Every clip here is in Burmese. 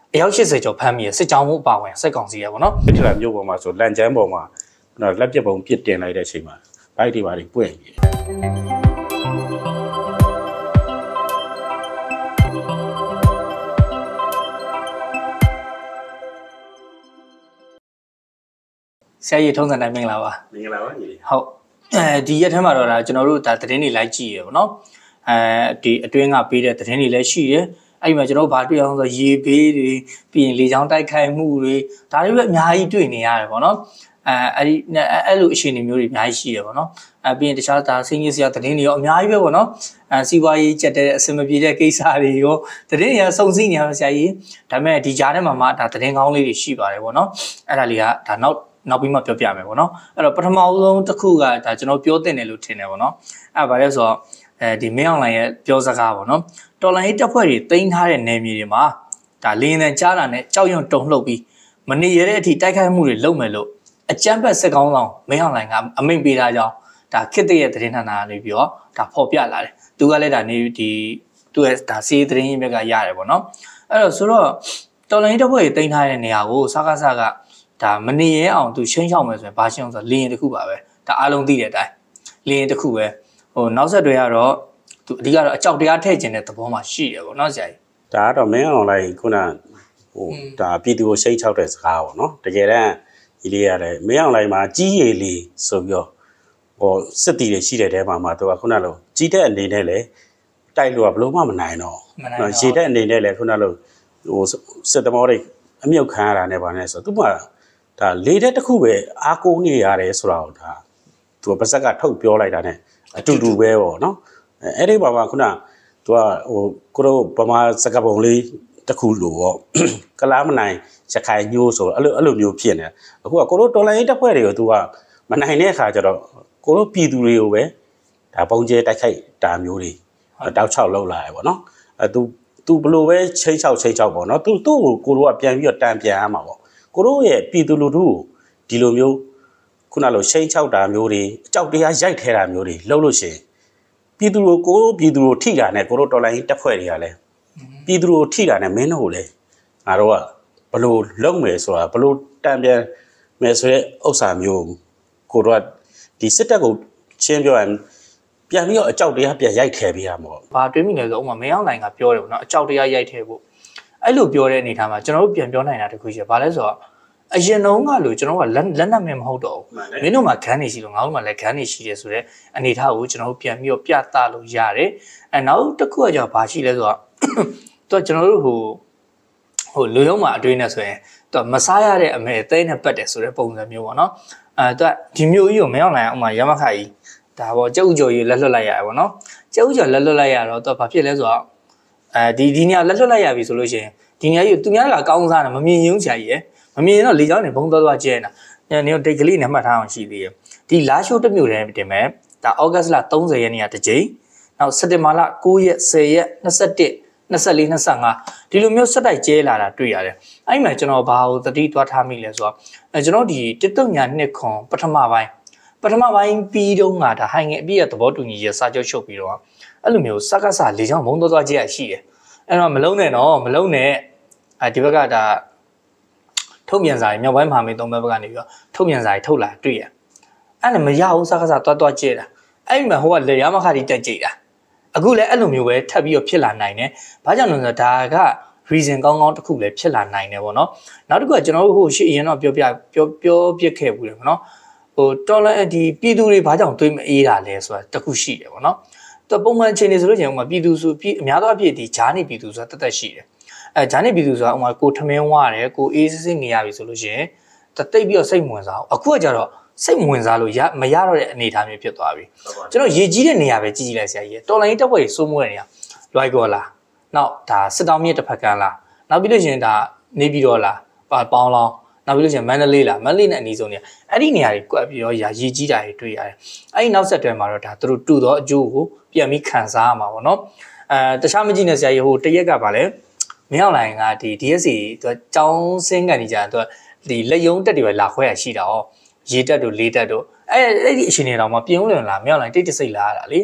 ရောက်ရှိစေကြောဖမ်းမိရစစ်ကြောင်းမှုအပါဝင်စိတ်ကောင်းစီရပေါ့နော်ဒီထလာမျိုးပေါ်မှာဆိုလန်ချမ်းပေါ်မှာလက်ပြပုံပြစ်တင်လိုက်တဲ့အချိန်မှာဘိုက်တွေပါတွေပွင့်နေဆရာကြီးထုံးစံတိုင်းမင်္ဂလာပါမင်္ဂလာပါညီလေးဟုတ်ဒီရက်ထဲမှာတော့ဒါကျွန်တော်တို့ဒါသတင်းတွေလိုက်ကြည့်ရပေါ့နော်ဒီအတွင်းကပေးတဲ့သတင်းတွေလည်းရှိတယ်အဲ့ဒီမှာကျွန်တော်ဘာတွေ့အောင်ဆိုရေဘေးတွေပြီးရင်လေကြောင်းတိုက်ခိုက်မှုတွေဒါတွေပဲအများကြီးတွေ့နေရတယ်ပေါ့နော်အဲ့လိုအခြေအနေမျိုးတွေအများကြီးရှိတယ်ပေါ့နော်ပြီးရင်တခြားဒါဆင်းရဲစရာသတင်းတွေရောအများကြီးပဲပေါ့နော်စီးပွားရေးကျက်တဲ့အစင်မပြေတဲ့ကိစ္စတွေရောသတင်းတွေကစုံစည်းနေရဆရာကြီးဒါပေမဲ့ဒီကြားထဲမှာမှဒါသတင်းကောင်းလေးတွေရှိပါတယ်ပေါ့နော်အဲ့ဒါလေးကဒါနောက်ပြီးမှပြောပြမယ်ပေါ့နော်အဲ့တော့ပထမဆုံးတစ်ခုကဒါကျွန်တော်ပြောတင်တယ်လို့ထင်တယ်ပေါ့နော်အဲ့ဘာလဲဆိုတော့ဒီမင်းအွန်လိုင်းရဲ့ပြောစကားပေါ့နော်တော်လိုင်းတပ်ဖွဲ့တွေတင်ထားတဲ့နယ်မြေတွေမှာဒါလင်းနဲ့ကြားတာနဲ့ကြောက်ရွံ့တုန်လှုပ်ပြီးမနေရတဲ့အထိတိုက်ခိုက်မှုတွေလုပ်မယ်လို့အကြမ်းဖက်စစ်ကောင်းဆောင်မင်းအွန်လိုင်းကအမိန့်ပေးထားကြောင်းဒါခေတ်တရဲ့သတင်းဌာနကနေပြီးတော့ဒါဖော်ပြလာတယ်သူကလည်းဒါနေဒီသူ့ရဲ့ဒါစီးသတင်းရင်းမြစ်ကရတယ်ပေါ့နော်အဲ့တော့ဆိုတော့တော်လိုင်းတပ်ဖွဲ့တွေတင်ထားတဲ့နေရာကိုစကားကဒါမနေရအောင်သူချင်းချောက်မယ်ဆိုရင်ဘာရှင်းအောင်ဆိုလင်းရင်တစ်ခုပါပဲဒါအားလုံးသိတဲ့အတိုင်းလင်းရင်တစ်ခုပဲနောက်ဆက်တွဲကတော့သူအဓိကတော့အကြောက်တရားထည့်ခြင်းတဲ့သဘောမှာရှိတယ်ပေါ့နော်ဆရာကြီးဒါကတော့မင်းအွန်လိုင်းခုနဒါပြည်သူကိုရှိတ်ချောက်တဲ့စကားပေါ့နော်တကယ်တမ်းဒီလေးရတယ်မင်းအွန်လိုင်းမှာကြီးရည်လေးဆိုပြီးတော့စစ်တီတွေရှိတဲ့တဲမှာသူကခုနလိုကြီးတဲ့အနေနဲ့လေတိုက်လို့ကဘလို့မှမနိုင်တော့ရေတဲ့အနေနဲ့လေခုနလိုစစ်သမားတွေအမြုပ်ခံရတာနဲ့ပါနဲ့ဆိုသူကဒါလေးတဲ့တစ်ခုပဲအားကိုးနေရတယ်ဆိုတော့ဒါသူကပါဇက်ကထုတ်ပြောလိုက်တာနဲ့အတူတူပဲပေါ့နော်အဲ့ဒီဘာမှခုနသူကကိုတို့ဗမာစကားပုံလေးတစ်ခုလို့ပေါ့ကလားမနိုင်ရခိုင်ညိုးဆိုအဲ့လိုမျိုးဖြစ်နေအခုကကိုတို့တော်လိုင်းတပ်ဖွဲ့တွေကိုသူကမနိုင်တဲ့အခါကျတော့ကိုတို့ပြည်သူတွေကိုပဲဒါပုံကျဲတိုက်ခိုက်တာမျိုးတွေတောက်ချောက်လောက်လာရပေါ့နော်သူဘလို့ပဲချိန်ချောက်ပေါ့နော်သူ့ကိုကိုတို့ကပြန်ပြီးတော့တန်ပြန်ရမှာပေါ့ကိုတို့ရဲ့ပြည်သူလူထုကိုဒီလိုမျိုးခုနလိုချိန်ချောက်တာမျိုးတွေအကြောက်တရားရိုက်ထဲတာမျိုးတွေလုပ်လို့ရှိရင်ပြည်သူတို့ထိတာနဲ့ကိုတို့တော်လိုင်းတက်ဖွဲ့တွေကလည်းပြည်သူတို့ထိတာနဲ့မင်းတို့ကိုလည်းငါတို့ကဘလို့လုံမယ်ဆိုတာဘလို့တန်ပြန်မယ်ဆိုတဲ့ဥစ္စာမျိုးကိုတို့ကဒီစစ်တပ်ကိုချင်းပြောရင်ပြန်ပြီးတော့အကြောက်တရားပြန်ရိုက်ထဲပေးရမှာပေါ့ဘာတွေးမိလဲဆိုဥမာမင်းအောင်နိုင်ကပြောတယ်ပေါ့နော်အကြောက်တရားရိုက်ထဲဖို့အဲ့လိုပြောတဲ့အနေထားမှာကျွန်တော်တို့ပြန်ပြောနိုင်တာတခုရှိတယ်ဘာလဲဆိုတော့အရင်တုန်းကလို့ကျွန်တော်ကလက်နက်မမဟုတ်တော့ဘူးမင်းတို့မှာခန်းနေရှိလို့ငါတို့မှာလည်းခန်းနေရှိတယ်ဆိုတော့အနေထားကိုကျွန်တော်တို့ပြန်ပြီးတော့ပြသလို့ရတယ်နောက်တစ်ခုကကြောင့်ဘာရှိလဲဆိုတော့သူကကျွန်တော်တို့လူရုံးမှာအတွင်းနဲ့ဆိုရင်သူကမစားရတဲ့အမေအသေးနဲ့ပတ်တယ်ဆိုတဲ့ပုံစံမျိုးပေါ့နော်သူကဒီမျိုးကြီးကိုမရောက်နိုင်အောင်ဥမာရမခကြီးဒါပေါ့ကျုပ်ကျော်ကြီးလက်လွတ်လိုက်ရတယ်ပေါ့နော်ကျုပ်ကျော်လက်လွတ်လိုက်ရတော့သူကဘာဖြစ်လဲဆိုတော့ဒီနေရာလက်လွတ်လိုက်ရပြီဆိုလို့ရှိရင်ဒီနေရာကြီးသူများကကောင်းစားတယ်မမြင်ရင်ဆရာကြီးရယ်မမြင်ရင်တော့လေကြောင်းနေဘုံသွားကျဲနေတာနေဒိတ်ကလေးနဲ့မှတ်ထားအောင်ရှိသေးတယ်ဒီလာရှိုးတစ်မျိုးတည်းတင်မဲ့ဒါဩဂတ်စ်လ30ရက်နေ့ကတစ်ကြိမ်နောက်စက်တင်ဘာလ9ရက်10ရက်21 24 25ဒီလိုမျိုးစက်တိုက်ကျဲလာတာတွေ့ရတယ်အဲ့မှာကျွန်တော်ဘာကိုသတိသွားထားမိလဲဆိုတော့ကျွန်တော်ဒီတစ်တုံညာနှစ်ခွန်ပထမပိုင်းပြီးတော့ငါဒါဟိုင်ငယ်အပြည့်ရဲ့သဘောတူညီချက်စာချုပ်ချုပ်ပြီးတော့အဲ့လိုမျိုးစကားစာလေချောင်းဘုံသွားကျဲရရှိတယ်အဲ့တော့မလုံးနဲ့ဒီဘက်ကဒါထုတ်ပြန်စာတွေမြောက်ပိုင်းမဟာမိတ်သုံးဘက်ကနေပြီးတော့ထုတ်ပြန်စာတွေထုတ်လာတွေ့ရအဲ့လည်းမရဘူးစကားစာသွားကျဲတာအဲ့မှာဟိုကလေရမခတိတက်ကြိတ်တာအခုလည်းအဲ့လိုမျိုးပဲထပ်ပြီးတော့ဖြစ်လာနိုင်တယ်ဘာကြောင့်လဲဆိုတော့ဒါက reason ကောင်းတစ်ခုလည်းဖြစ်လာနိုင်တယ်ပေါ့နော်နောက်တစ်ခုကကျွန်တော်တို့ရှေ့အရင်တော့ပြောပြခဲ့ဘူးတယ်ပေါ့နော်တော်လည်းဒီပြည်သူတွေဘာကြောင့်တွေးမအေးတာလဲဆိုတာတစ်ခုရှိတယ်ပေါ့နော်သူပုံမှန်အခြေအနေဆိုလို့ရှိရင်ဥမာပြည်သူဆိုအများသောအဖြစ်ဒီဂျားနေပြည်သူဆိုတာတက်ရှိတယ်ဂျားနေပြည်သူဆိုတာဥမာကိုထမင်းဝရတယ်ကိုအေးစစ်နေရပြီဆိုလို့ရှိရင်တိတ်ပြီးတော့စိတ်ဝင်စားအောင်အခုကကြတော့စိတ်ဝင်စားလို့မရတော့တဲ့အနေအထားမျိုးဖြစ်သွားပြီကျွန်တော်ရေကြီးတဲ့နေရာပဲကြည့်လိုက်ဆရာကြီးတော်လိုင်းတက်ပွဲစိုးမိုးတဲ့နေရာလွိုက်ကောလားနောက်ဒါစစ်တောင်းမြစ်တစ်ဖက်ကန်းလားနောက်ပြီးလို့ရှိရင်ဒါနေပြည်တော်လားပေါင်းလောင်းနောက်ပြီးလို့ရှိရင်မန္တလေးလားမန္တလေးနဲ့အနီးဆုံးနေရာအဲ့ဒီနေရာတွေကွက်ပြီးတော့ရေကြီးတာတွေတွေ့ရတယ်အဲ့ဒီနောက်ဆက်တွဲမှာတော့ဒါသူတို့တူသောအကျိုးကိုပြန်ပြီးခံစားရမှာပေါ့နော်တခြားမကြည့်နဲ့ဆရာကြီးတရက်ကပါလဲမင်းအောင်လိုင်းကဒီ DSC သူကျောင်းစင်းကန်နေကြသူဒီလက်ယုံတက်တွေပဲလာခွဲရရှိတာရေတက်တို့လေးတက်တို့အဲ့ဒီအရှင်နေတော်မှာပြင်းဦးလွန်လာမင်းအောင်လိုင်းတိတ်တဆိတ်လာရတာလေ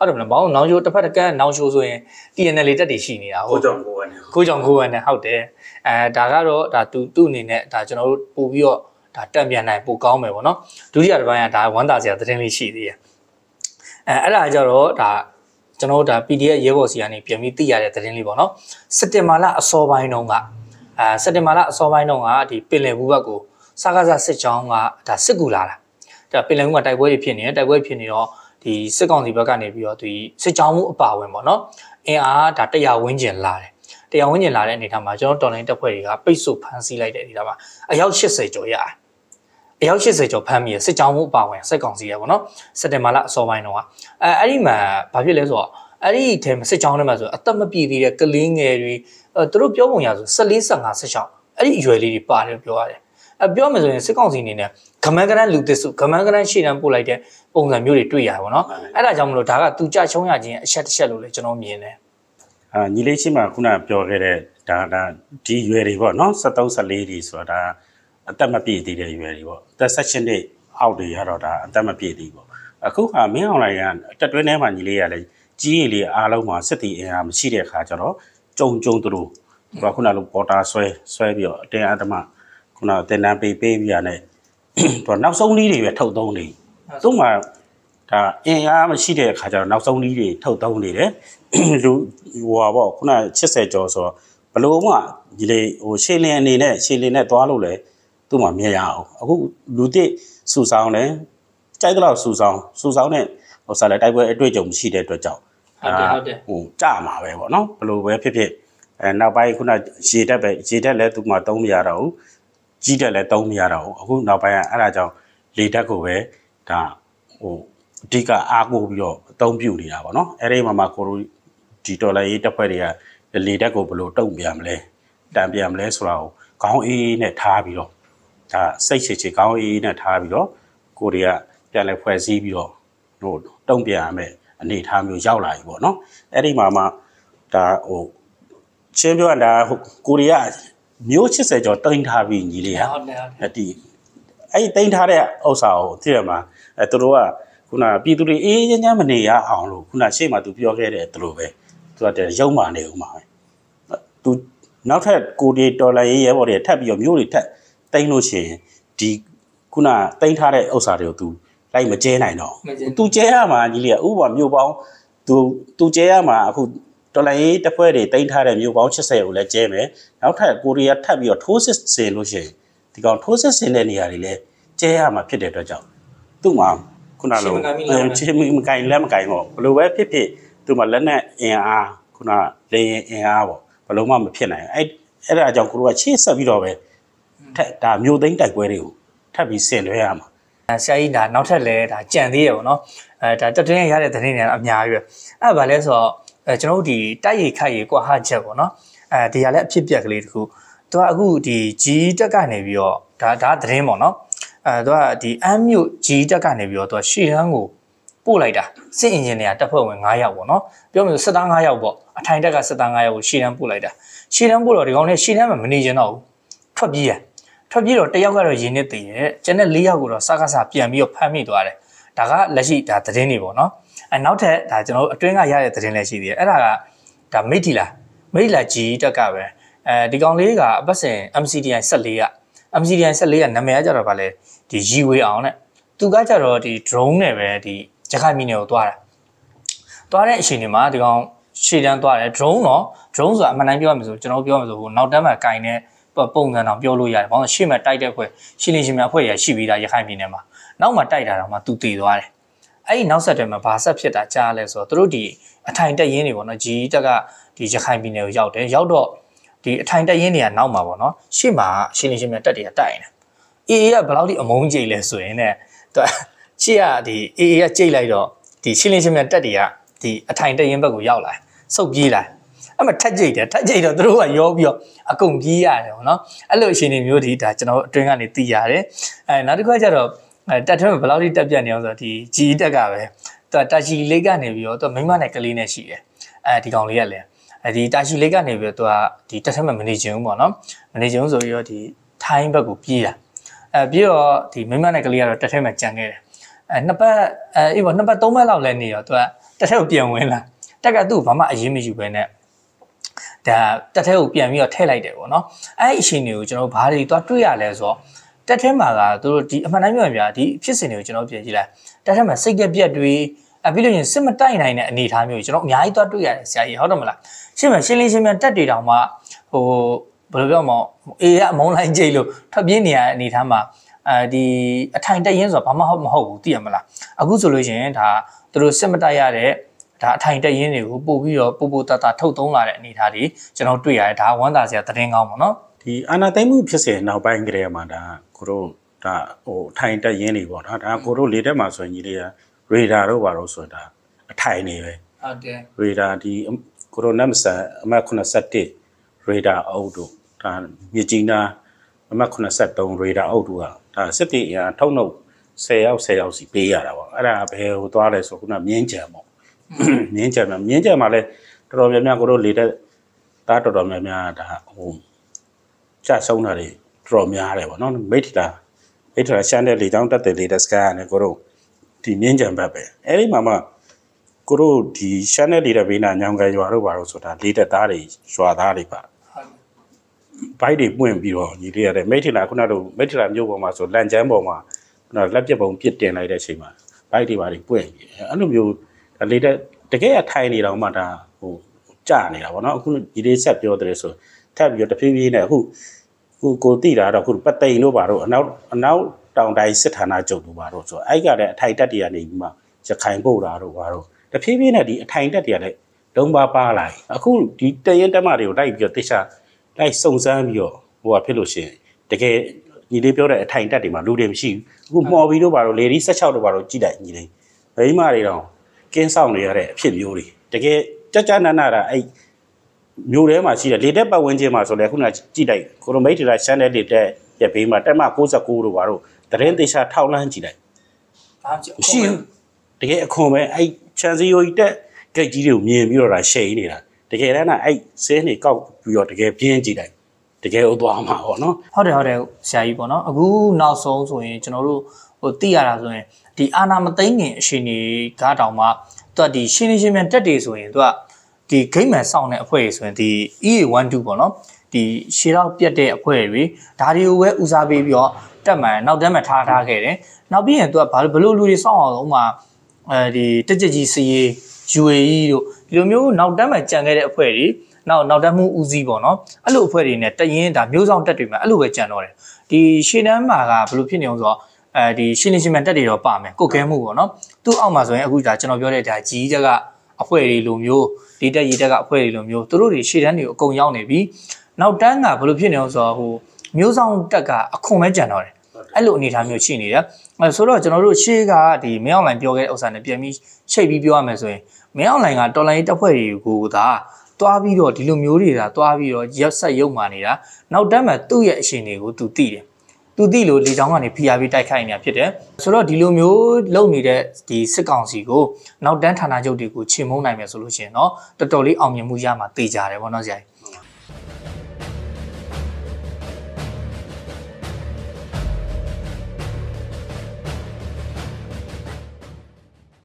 ဟုတ်တယ်မလားဘောင်းနောင်ချိုတစ်ဖက်တစ်ကနောင်ချိုဆိုရင် TNL တက်တည်ရှိနေတာဟုတ်ကိုကြောင့်ကိုယ်နဲ့ဟုတ်တယ်ဒါကတော့ဒါသူ့အနေနဲ့ဒါကျွန်တော်တို့ပို့ပြီးတော့ဒါတံပြန်နိုင်ပို့ကောင်းမယ်ပေါ့နော်ဒုတိယတစ်ပိုင်းကဒါဝမ်းသာစရာသတင်းလေးရှိသေးတယ်အဲ့ဒါကြတော့ဒါကျွန်တော်တို့ဒါ PDF ရဲဘော်စီကနေပြန်ပြီးသိရတဲ့သတင်းလေးပေါ့နော်စက်တင်ဘာလအစောပိုင်းတုန်းကစက်တင်ဘာလအစောပိုင်းတုန်းကဒီပင်လယ်ဘူးဘက်ကိုစကားစားစစ်ကြောင်းကဒါစစ်ကူလာတာဒါပင်လယ်ဘူးကတိုက်ပွဲတွေဖြစ်နေတယ်တိုက်ပွဲဖြစ်နေတော့ဒီစစ်ကောင်စီဘက်ကနေပြီးတော့ဒီစစ်ကြောင်းမှုအပါဝင်ပေါ့နော်အင်အားဒါ100ဝန်းကျင်လာတယ်100ဝန်းကျင်လာတဲ့အနေထားမှာကျွန်တော်တော်လိုင်းတပ်ဖွဲ့တွေကပိတ်ဆို့ဖမ်းဆီးလိုက်တဲ့အနေထားမှာအယောက်80ကျော်ရတယ်အယောက်80ကျော်ဖမ်းပြီးစစ်ကြောင်းမှုအပါဝင်စစ်ကောင်စီရပေါ့နော်စက်တင်ဘာလအစောပိုင်းတော့အဲ့ဒီမှာဘာဖြစ်လဲဆိုတော့အဲ့ဒီထဲမှာစစ်ကြောင်းထဲမှာဆိုအသက်မပြည့်သေးတဲ့ကလေးငယ်တွေသူတို့ပြောပုံရဆို14 15 16အဲ့ဒီအရွယ်လေးတွေပါတယ်ပြောရတယ်ပြောမယ်ဆိုရင်စစ်ကောင်စီအနေနဲ့ဂမန်ကရန်လူသစ်စုဂမန်ကရန်ရှေ့တန်းပို့လိုက်တဲ့ပုံစံမျိုးတွေတွေ့ရတယ်ပေါ့နော်အဲ့ဒါကြောင့်မလို့ဒါကသူကြချုံရခြင်းအချက်တစ်ချက်လို့လည်းကျွန်တော်မြင်တယ်ညီလေးရှိမှခုနပြောခဲ့တဲ့ဒါဒီရွယ်တွေပေါ့နော်73 14တွေဆိုတာဒါအသက်မပြည့်သေးတဲ့ရွယ်တွေပေါ့သက်16နှစ်အောက်တွေရတော့ဒါအသက်မပြည့်သေးပေါ့အခုကမင်းအောင်လိုင်ကတက်တွင်းထဲမှာညီလေးရလဲကြီးရည်လေးအားလုံးမှာစစ်တီအင်အားမရှိတဲ့အခါကျတော့ကြုံသူတို့ခုနလိုပေါ်တာဆွဲပြီးတော့အတင်းအဓမ္မခုနတင်တန်းပေးပြီးရတဲ့သူနောက်ဆုံးလေးတွေပဲထုတ်သုံးနေသူ့မှာဒါအင်အားမရှိတဲ့အခါကျတော့နောက်ဆုံးလေးတွေထုတ်သုံးနေတယ်လူဟိုပါပေါ့ခုန80ကျော်ဆိုတော့ဘလို့မှဒီလေဟိုရှေ့လင်းအနေနဲ့ရှေ့လင်းနဲ့သွားလို့လေသူ့မှာမြင်ရအောင်အခုလူတစ်စုဆောင်တယ်ကြိုက်တော့စုဆောင်တဲ့ဟိုစားလဲတိုက်ပွဲအတွေ့အကြုံမရှိတဲ့အတွက်ကြောင့်ဟုတ်တယ်ဟိုကြမှာပဲပေါ့နော်ဘလို့ပဲဖြစ်နောက်ပိုင်းခုနရေတက်လဲသူ့မှာသုံးမရတော့ဘူးကြီးတက်လဲသုံးမရတော့ဘူးအခုနောက်ပိုင်းကအဲ့ဒါကြောင့်လေတက်ကိုပဲဒါဟိုအဓိကအားကိုးပြီးတော့အသုံးပြုနေတာပေါ့နော်အဲ့ဒီမှာကိုတို့ဒီဒေါ်လာရေးတက်ဖွဲ့တွေကလေတက်ကိုဘလို့တုံ့ပြန်မလဲတန်ပြန်မလဲဆိုတာကိုခေါင်းအေးနဲ့ထားပြီးတော့ဒါစိတ်ချေခေါင်းအေးနဲ့ထားပြီးတော့ကိုတွေကပြန်လဲဖွဲ့စည်းပြီးတော့ဟိုတုံ့ပြန်ရမယ်အနေထားမျိုးရောက်လာပြီပေါ့နော်အဲ့ဒီမှာမှဒါဟိုချင်းပြောတာကိုရီးယားမျိုး80ကျော်တင်ထားပြီးညီလေးဟုတ်တယ်ဒီအဲ့တင်ထားတဲ့ဥစ္စာကိုသိရမှာသူတို့ကခုနပြည်သူတွေအေးချမ်းမနေရအောင်လို့ခုနရှေ့မှာသူပြောခဲ့တဲ့သူလိုပဲသူကရုံမာနေဦးမှာပဲသူနောက်ထပ်ကိုဒီဒေါ်လာရေးရဲဘော်တွေထပ်ပြီးတော့မျိုးတွေထပ်တင်လို့ရှိရင်ဒီခုနတင်ထားတဲ့ဥစ္စာတွေကိုသူလိုက်မကျဲနိုင်တော့သူကျဲရမှာညီလေးကဥပမာမျိုးပေါင်းသူကျဲရမှာအခုတော်လိုင်းတစ်ဖွဲ့တွေတင်ထားတဲ့မျိုးပေါင်း80ကိုလည်းကျဲမယ်နောက်ထပ်ကိုရီးယားထပ်ပြီးတော့ထိုးစစ်ဆင်လို့ရှိရင်ဒီကောင်ထိုးစစ်ဆင်တဲ့နေရာတွေလည်းကျဲရမှာဖြစ်တဲ့အတွက်ကြောင့်သူ့မှာခုနလိုချင်းမကင်လက်မကင်တော့ဘလို့ပဲဖြစ်သူ့မှာလက်နဲ့အင်အားခုနလေရင်အင်အားပေါ့ဘလို့မှမဖြစ်နိုင်အဲ့ဒါကြောင့်ကိုတို့ကချေ့ဆက်ပြီးတော့ပဲထက်ဒါမျိုးသိန်းတိုက်ပွဲတွေကိုထပ်ပြီးဆင်လွှဲရမှာဆရာကြီးဒါနောက်ထပ်လဲဒါကြံသေးရပေါ့နော်ဒါတက်တင်းရတဲ့သတင်းတွေအများကြီးပဲအဲ့ဘာလဲဆိုတော့ကျွန်တော်တို့ဒီတိုက်ရိုက်ခိုက်ရေကွာဟာချက်ပေါ့နော်ဒီဟာလည်းအဖြစ်ပြက်ကလေးတခုသူကအခုဒီ G တက်ကနေပြီးတော့ဒါသတင်းပေါ့နော်သူကဒီအမ်းမြို့ G တက်ကနေပြီးတော့သူကရှီရန်ကိုပို့လိုက်တာစစ်အင်ဂျင်နီယာတပ်ဖွဲ့ဝင်9ယောက်ပေါ့နော်ပြောမယ်ဆိုစစ်သား9ယောက်ပေါ့အထိုင်တက်ကစစ်သား9ယောက်ကိုရှီရန်ပို့လိုက်တာရှီရန်ပို့တော့ဒီကောင်နဲ့ရှီရန်မှာမနေကျင်တော့ဘူးထွက်ပြေးတော့တယောက်ကတော့ရင်းနေသေးတယ်ကျန်တဲ့4ယောက်ကိုတော့စကားပြန်ပြီးတော့ဖမ်းမိသွားတယ်ဒါကလက်ရှိဒါသတင်းတွေပေါ့နော်နောက်ထပ်ဒါကျွန်တော်တို့အတွင်းကရတဲ့သတင်းလည်းရှိသေးတယ်အဲ့ဒါကဒါမိတ်တီလာကြီးတက်ကပဲဒီကောင်လေးကအပတ်စဉ် MCDI 14ကနာမည်ကကြတော့ဗာလဲဒီရီဝေးအောင်နဲ့သူကကြတော့ဒီ drone နဲ့ပဲဒီရခိုင်ပြည်နယ်ကိုသွားတဲ့အချိန်တွေမှာဒီကောင်ရှေ့တန်းသွားတယ် drone ဆိုတာအမှန်တမ်းပြောရမယ်ဆိုကျွန်တော်ပြောရမယ်ဆိုဟိုနောက်တန်းမှာကင်တဲ့ပုံစံတော့ပြောလို့ရတယ်ဘာလို့ရှေ့မှာတိုက်တဲ့ဖွဲ့ရှင်းလင်းရှင်းများဖွဲ့ရရှိပြီးသားရခိုင်ပြည်နယ်မှာနောက်မှာတိုက်တာတော့မှသူတည်သွားတယ်အဲ့ဒီနောက်ဆက်တွဲမှာဘာဆက်ဖြစ်တာကြားလဲဆိုတော့သူတို့ဒီအထိုင်တက်ရင်းတွေပေါ့နော်ဂျီတက်ကဒီရခိုင်ပြည်နယ်ကိုရောက်တော့ဒီအထိုင်တက်ရင်းတွေကနောက်မှာပေါ့နော်ရှေ့မှာရှင်းလင်းရှင်းများတက်တွေကတိုက်နေအေးကဘယ်လောက်ထိအမုန်းကြိတ်လဲဆိုရင်ねသူရှေ့ကဒီအေးကကြိတ်လိုက်တော့ဒီရှင်းလင်းရှင်းများတက်တွေကဒီအထိုင်တက်ရင်းဘက်ကိုရောက်လာစုပ်ပြေးလာအဲ့မှာထက်ကြိတ်တော့သူတို့ကရောပြီးတော့အကုန်ပြေးရတယ်ပေါ့နော်အဲ့လိုအချိန်တွေမျိုးဒီဒါကျွန်တော်အတွင်းကနေသိရတယ်နောက်တစ်ခါကျတော့တက်ထဲမှာဘယ်လောက်ထိတက်ပြတ်နေအောင်ဆိုတော့ဒီဂျီတက်ကပဲသူတာချီလေးကနေပြီးတော့သူမိမနဲ့ကလေးနဲ့ရှိတယ်ဒီကောင်လေးကလည်းဒီတာချီလေးကနေပြီးတော့သူကဒီတက်ထဲမှာမနေချင်ဘူးပေါ့နော်မနေချင်ဘူးဆိုပြီးတော့ဒီထိုင်းဘက်ကိုပြေးတာပြီးတော့ဒီမိမနဲ့ကလေးကတော့တက်ထဲမှာကြံခဲ့တယ်နှစ်ပတ်3ပတ်လောက်လဲနေတော့သူကဒီတက်ထဲကိုပြန်ဝင်လာတက်ကသူ့ဘာမှအရေးမယူပဲနဲ့ဒါတက်ထဲကိုပြန်ပြီးတော့ထည့်လိုက်တယ်ပေါ့နော်အဲ့အရှင်တွေကိုကျွန်တော်ဘာတွေသွားတွေ့ရလဲဆိုတော့တက်ထဲမှာကသူတို့ဒီအမှန်တမ်းပြောရင်ဗျာဒီဖြစ်စဉ်တွေကိုကျွန်တော်ပြင်ကြည့်လိုက်တက်ထဲမှာစိတ်ကပြက်တွေပြီးလို့ရင်စစ်မတိုက်နိုင်တဲ့အနေအထားမျိုးကျွန်တော်အများကြီးသွားတွေ့ရတယ်ဆရာကြီးဟုတ်တယ်မလားရှင်းမရှင်းလင်းရှင်းမြန်တက်တွေတောင်မှဟိုဘယ်လိုပြောမလဲအေးအမုန်းလိုက်ကြိတ်လို့ထွက်ပြေးနေရတဲ့အနေအထားမှာဒီအထိုင်တက်ရင်းဆိုတာဘာမှမဟုတ်ဘူးသိရမလားအခုဆိုလို့ရှိရင်ဒါသူတို့စစ်မတိုက်ရတဲ့ဒါအထိုင်တက်ရင်းတွေကိုပို့ပြီးတော့ပို့တတထုတ်သုံးလာတဲ့အနေအထားတွေကျွန်တော်တွေ့ရတယ်ဒါဝမ်းသာစရာသတင်းကောင်းပါနော်ဒီအာနာသိမ့်မှုဖြစ်စဉ်နောက်ပိုင်းကတည်းကမှဒါကိုတို့ဒါဟိုအထိုင်တက်ရင်းတွေပေါ့နော်ဒါကိုတို့လေတက်မှာဆိုရင်ကြီးတွေကရေဒါတို့ဘာလို့ဆိုတာအထိုင်နေပဲဟုတ်တယ်ရေဒါဒီကိုရိုနာမဆန်အမှတ်81ရေဒါအုပ်တို့ဒါမြေကြီးနာအမှတ်83ရေဒါအုပ်တို့ကဒါစစ်တီအရာထုတ်နှုတ်10ယောက်စီပေးရတာပေါ့အဲ့ဒါဘယ်ဟိုသွားလဲဆိုခုနမြင်းကြံပေါ့မြင်းကြံမှာလဲတော်တော်များများကိုတို့လေတက်သားတော်တော်များများဒါဟိုကြဆုံးတာတွေတော်တော်များတယ်ပေါ့နော်မိထလာရှမ်းတဲ့လေချောင်းတက်တဲ့လေတက်စကားနဲ့ကိုတို့ဒီမြင်းကြံဘက်ပဲအဲ့ဒီမှာကိုတို့ဒီရှမ်းတဲ့လေတက်ဘေးနာညောင်ကန်ရွာတို့ဘာလို့ဆိုတာလေတက်သားတွေရွာသားတွေပါဘိုက်တွေပွင့်ပြီးတော့ညီလေးရတယ်မိထလာခုနတို့မိထလာမြို့ပေါ်မှာဆိုလန်ချမ်းပေါ်မှာခုနလက်ပြက်ပုံပြစ်တင်လိုက်တဲ့အချိန်မှာဘိုက်တွေပါတွေပွင့်ပြီးအဲ့လိုမျိုးလေတက်တကယ်အထိုင်နေတော့မှဒါဟိုကြာနေတာပေါ့နော်အခုညီလေးဆက်ပြောတယ်ဆိုထပ်ပြီးတော့တဖြည်းဖြည်းနဲ့အခုကိုတိတာတော့ခုပတ်သိန်တို့ဘာတို့အနောက်တောင်တိုင်းစစ်ဌာနချုပ်တို့ဘာတို့ဆိုအဲ့ကလည်းအထိုင်တက်တွေကနေပြီးမှရခိုင်ပို့တာတို့ဘာတို့တဖြည်းဖြည်းနဲ့ဒီအထိုင်တက်တွေကလည်းဒုံပါလာအခုဒီတရင်တက်မတွေကိုတိုက်ပြီးတော့တိချာလိုက်စုံစမ်းပြီးတော့ဟိုကဖြစ်လို့ရှိရင်တကယ်ညီလေးပြောတဲ့အထိုင်တက်တွေမှာလူတွေမရှိဘူးအခုမော်ဘီတို့ဘာတို့လေဒီ16တို့ဘာတို့ကြည့်လိုက်ညီလေးမိမတွေတော့ကင်းဆောင်နေရတဲ့အဖြစ်မျိုးတွေတကယ်ကြနာနာတာအဲ့မျိုးထဲမှာရှိတယ်လေတက်ပတ်ဝန်းကျင်မှာဆိုလဲခုနကြည့်လိုက်ကိုရိုမိတ်တရာရှမ်းတဲ့လေတက်ပြဘေးမှာတက်မ69တို့ဘာတို့တရင်တေချာထောက်လန်းကြည့်လိုက်ရှိတကယ်အခွန်ပဲအဲ့ချန်စီယိုကြီးတက်ဂိတ်ကြီးတွေကိုမြင်ပြီးတော့ဒါရှိန်နေတာတကယ်တမ်းကအဲ့ဆင်းနေကောက်ပြီးတော့တကယ်ပြင်းကြည့်လိုက်တကယ်ဥသွားမှာပေါ့နော်ဟုတ်တယ်ဆရာကြီးပေါ့နော်အခုနောက်ဆုံးဆိုရင်ကျွန်တော်တို့ဟိုသိရတာဆိုရင်ဒီအာနာမသိငင်အရှင်ကြီးကတောင်မှသူကဒီရှင်းမြန်တက်တွေဆိုရင်သူကဒီဂိတ်မှန်စောင့်တဲ့အဖွဲ့တွေဆိုရင်ဒီ EA12 ပေါ့နော်ဒီရှေးတော့ပြတ်တဲ့အဖွဲ့တွေဒါတွေကိုပဲဦးစားပေးပြီးတော့တက်မှန်နောက်တန်းမှထားခဲ့တယ်နောက်ပြီးရင်သူကဘလို့လူတွေစောင့်အောင်ဥမာဒီတက်ကြကြီးစီရေး UAE တို့ဒီလိုမျိုးနောက်တန်းမှကြံခဲ့တဲ့အဖွဲ့တွေနောက်တန်းမှုဦးစီးပေါ့နော်အဲ့လိုအဖွဲ့တွေနဲ့တရင်ဒါမျိုးဆောင်တက်တွေမှာအဲ့လိုပဲကြံတော့တယ်ဒီရှေးတန်းမှာကဘလို့ဖြစ်နေအောင်ဆိုတော့ဒီရှင်းမှန်တက်တွေတော့ပါမယ်ကုတ်ကဲမှုပေါ့နော်သူ့အောက်မှာဆိုရင်အခုဒါကျွန်တော်ပြောတဲ့ဒါကြီးတက်ကအဖွဲ့တွေလိုမျိုးဒီတက်ရီတက်ကအဖွဲ့တွေလိုမျိုးသူတို့တွေရှေ့တန်းတွေကိုအကုန်ရောက်နေပြီနောက်တန်းကဘယ်လိုဖြစ်နေအောင်ဆိုတော့ဟိုမျိုးဆောင်တက်ကအခွန်ပဲကြံတော့တယ်အဲ့လိုအနေအထားမျိုးရှိနေတယ်ဆိုတော့ကျွန်တော်တို့ရှေ့ကဒီမင်းအောင်လိုင်ပြောခဲ့တဲ့ဥစ္စာနဲ့ပြန်ပြီးချိန်ပြီးပြောရမယ်ဆိုရင်မင်းအောင်လိုင်ကတော်လိုင်းတက်ဖွဲ့တွေကိုသာတွားပြီးတော့ဒီလိုမျိုးတွေသာတွားပြီးတော့ရက်ဆက်ရုပ်မာနေတာနောက်တန်းမှာသူ့ရဲ့အရှင်တွေကိုသူသိတယ်သူသိလို့လေချောင်းကနေဖိအားပေးတိုက်ခိုက်နေတာဖြစ်တယ်ဆိုတော့ဒီလိုမျိုးလုပ်နေတဲ့ဒီစစ်ကောင်စီကိုနောက်တန်းဌာနချုပ်တွေကိုချေမှုန်းနိုင်မယ်ဆိုလို့ရှိရင်တော့တော်တော်လေးအောင်မြင်မှုရမှာသိကြတယ်ဗောနော်ဆရာကြီး